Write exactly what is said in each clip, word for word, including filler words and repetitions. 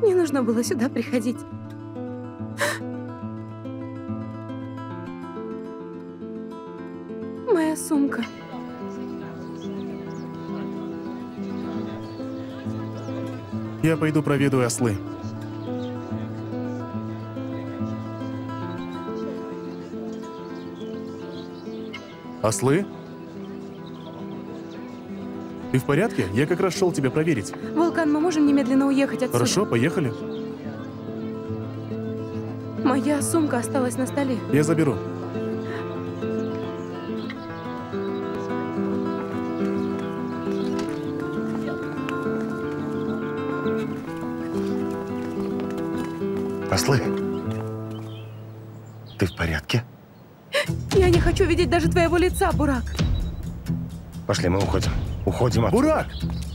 Не нужно было сюда приходить. Моя сумка. Я пойду проведу ослы. Ослы? Ты в порядке? Я как раз шел тебя проверить. Вулкан, мы можем немедленно уехать отсюда? Хорошо, поехали. Моя сумка осталась на столе. Я заберу. Ослы, ты в порядке? Я не хочу видеть даже твоего лица, Бурак. Пошли, мы уходим. Уходим от... Бурак!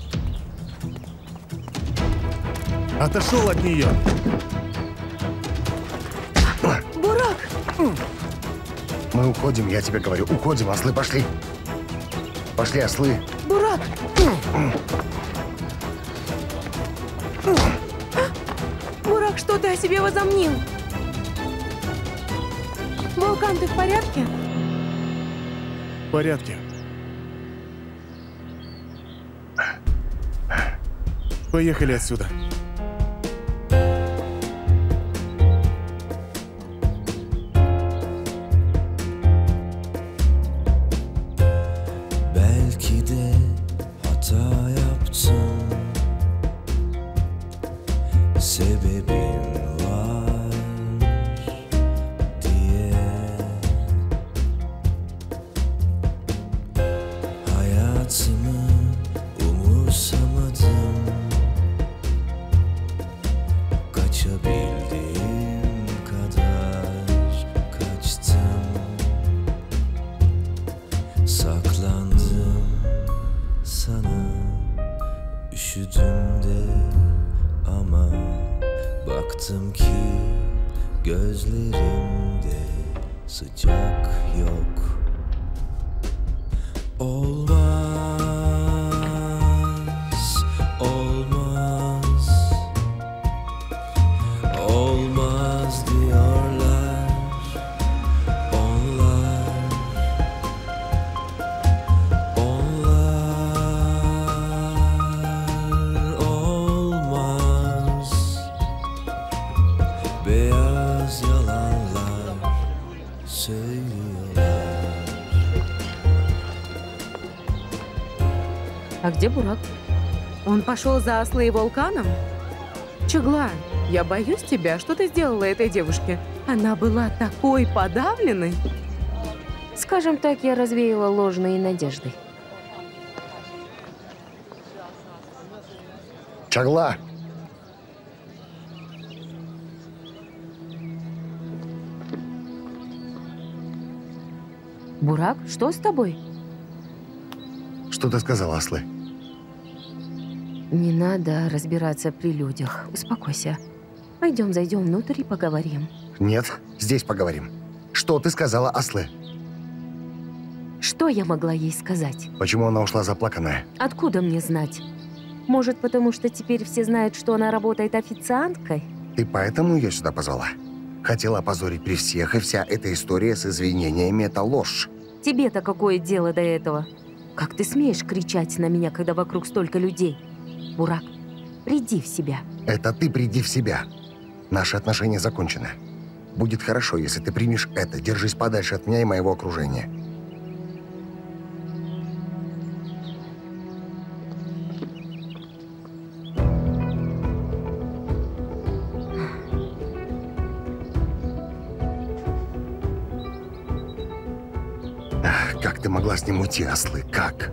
Отошел от нее. Бурак! Мы уходим, я тебе говорю. Уходим, ослы, пошли. Пошли, ослы. Бурак! Бурак, что ты о себе возомнил? Вулкан, ты в порядке? В порядке. Поехали отсюда. Belki de hata yaptım. Sebebim var diye. Hayatımı umursamadım. Kaçabildiğim kadar kaçtım. Saklandım sana, üşüdüm de ama baktım ki gözlerimde sıcak yok. Olmaz, olmaz, olmaz diyorlar onlar, onlar olmaz. Beyaz yalanlar söylüyorlar. А где Бурак? Он пошел за Ослы и Вулканом? Чагла, я боюсь тебя. Что ты сделала этой девушке? Она была такой подавленной. Скажем так, я развеяла ложные надежды. Чагла! Бурак, что с тобой? Что ты сказала, ослы? Не надо разбираться при людях. Успокойся. Пойдем, зайдем внутрь и поговорим. Нет, здесь поговорим. Что ты сказала, ослы? Что я могла ей сказать? Почему она ушла заплаканная? Откуда мне знать? Может, потому что теперь все знают, что она работает официанткой? Ты поэтому ее сюда позвала? Хотела опозорить при всех, и вся эта история с извинениями – это ложь. Тебе-то какое дело до этого? Как ты смеешь кричать на меня, когда вокруг столько людей? Бурак, приди в себя. Это ты приди в себя. Наши отношения закончены. Будет хорошо, если ты примешь это. Держись подальше от меня и моего окружения. Ах, как ты могла с ним уйти, ослы? Как?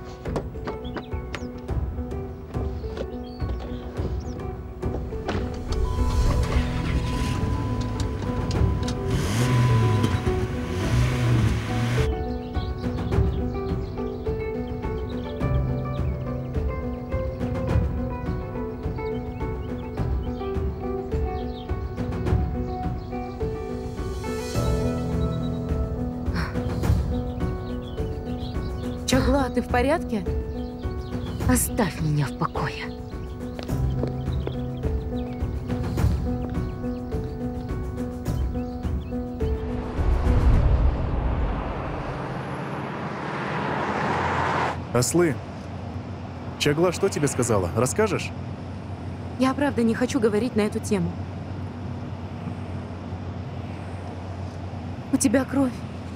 Чагла, ты в порядке? Оставь меня в покое. Ослы. Чагла что тебе сказала? Расскажешь? Я правда не хочу говорить на эту тему. У тебя кровь.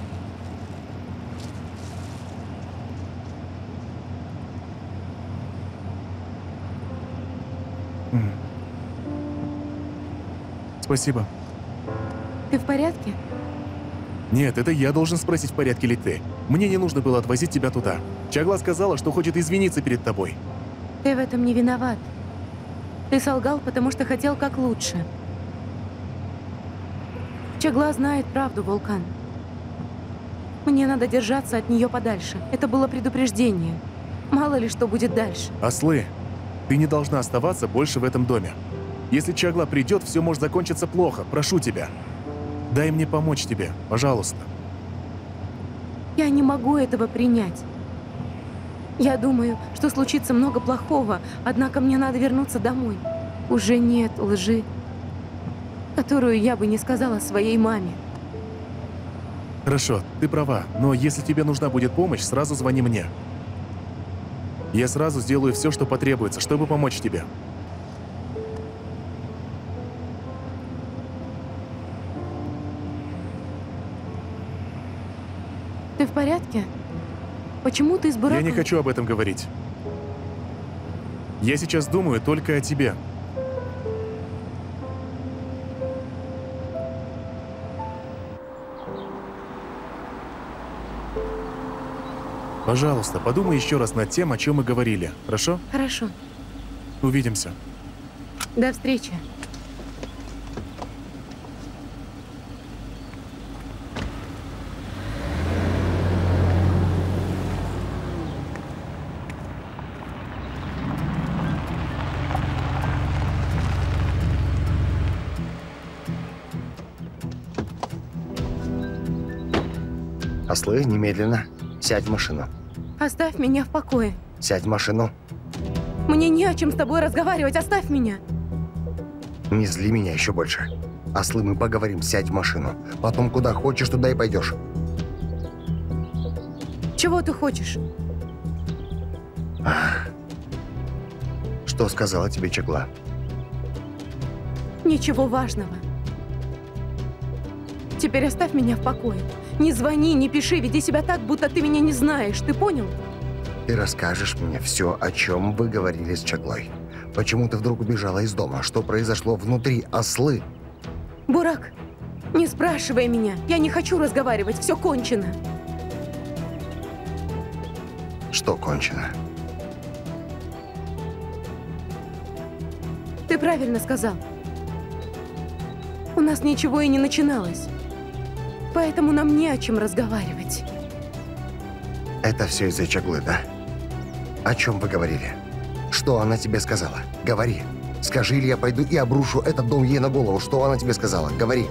М. Спасибо. Ты в порядке? Нет, это я должен спросить, в порядке ли ты. Мне не нужно было отвозить тебя туда. Чагла сказала, что хочет извиниться перед тобой. Ты в этом не виноват. Ты солгал, потому что хотел как лучше. Чагла знает правду, Вулкан. Мне надо держаться от нее подальше. Это было предупреждение. Мало ли что будет дальше. Ослы, ты не должна оставаться больше в этом доме. Если Чагла придет, все может закончиться плохо. Прошу тебя. Дай мне помочь тебе, пожалуйста. Я не могу этого принять. Я думаю, что случится много плохого, однако мне надо вернуться домой. Уже нет лжи, которую я бы не сказала своей маме. Хорошо, ты права, но если тебе нужна будет помощь, сразу звони мне. Я сразу сделаю все, что потребуется, чтобы помочь тебе. Ты в порядке? Почему ты с Бураком? Я не хочу об этом говорить. Я сейчас думаю только о тебе. Пожалуйста, подумай еще раз над тем, о чем мы говорили, хорошо? Хорошо. Увидимся. До встречи. Ослы, немедленно. Сядь в машину. Оставь меня в покое. Сядь в машину. Мне не о чем с тобой разговаривать. Оставь меня. Не зли меня еще больше. Ослы, мы поговорим. Сядь в машину. Потом куда хочешь, туда и пойдешь. Чего ты хочешь? Ах. Что сказала тебе Чагла? Ничего важного. Теперь оставь меня в покое. Не звони, не пиши, веди себя так, будто ты меня не знаешь. Ты понял? Ты расскажешь мне все, о чем вы говорили с Чаглой. Почему ты вдруг убежала из дома? Что произошло внутри, ослы? Бурак, не спрашивай меня. Я не хочу разговаривать. Все кончено. Что кончено? Ты правильно сказал. У нас ничего и не начиналось. Поэтому нам не о чем разговаривать. Это все из-за Чаглы, да? О чем вы говорили? Что она тебе сказала? Говори. Скажи, или я пойду и обрушу этот дом ей на голову. Что она тебе сказала? Говори.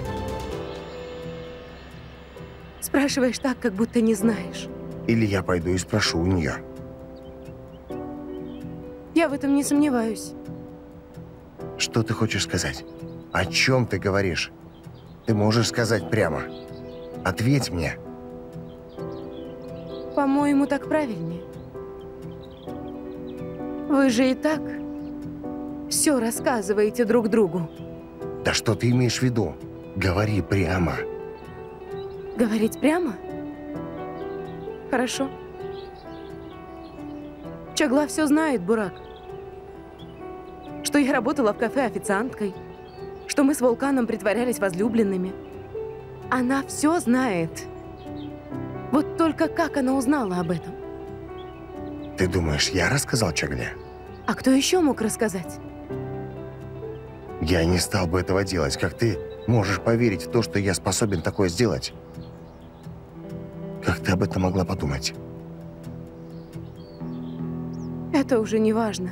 Спрашиваешь так, как будто не знаешь. Или я пойду и спрошу у нее. Я в этом не сомневаюсь. Что ты хочешь сказать? О чем ты говоришь? Ты можешь сказать прямо. Ответь мне. По-моему, так правильнее. Вы же и так все рассказываете друг другу. Да что ты имеешь в виду? Говори прямо. Говорить прямо? Хорошо. Чагла все знает, Бурак. Что я работала в кафе официанткой, что мы с Вулканом притворялись возлюбленными. Она все знает. Вот только как она узнала об этом? Ты думаешь, я рассказал Чагле? А кто еще мог рассказать? Я не стал бы этого делать. Как ты можешь поверить в то, что я способен такое сделать? Как ты об этом могла подумать? Это уже не важно.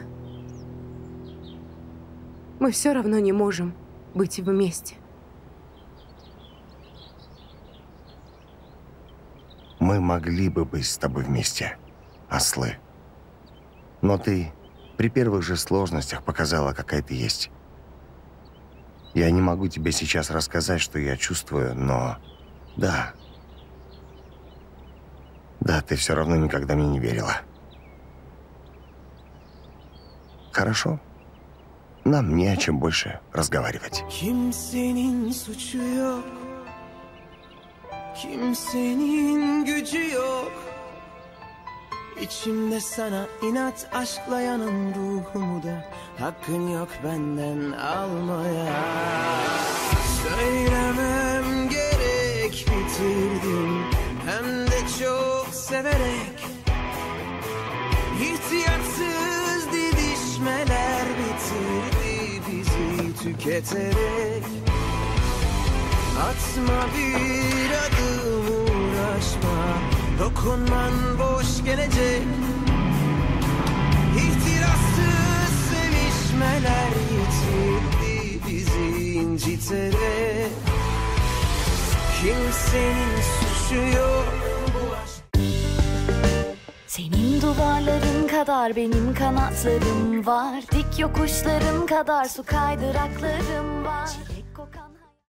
Мы все равно не можем быть вместе. Мы могли бы быть с тобой вместе, ослы. Но ты при первых же сложностях показала, какая ты есть. Я не могу тебе сейчас рассказать, что я чувствую, но да. Да, ты все равно никогда мне не верила. Хорошо? Нам не о чем больше разговаривать. Kimsenin suçu yok, kimsenin gücü yok. İçimde sana inat aşkla yanan ruhumu da hakkın yok benden almaya. Söylemem gerek, bitirdim hem de çok severek. İhtiyatsız didişmeler bitirdi bizi tüketerek. Atma bir adım, uğraşma, dokunman boş gelecek. İhtirassız sevişmeler yitirdi bizi inciterek. Kimsenin suçu yok bu aşk. Senin duvarların kadar benim kanatlarım var. Dik yokuşların kadar su kaydıraklarım var. Çilek kokan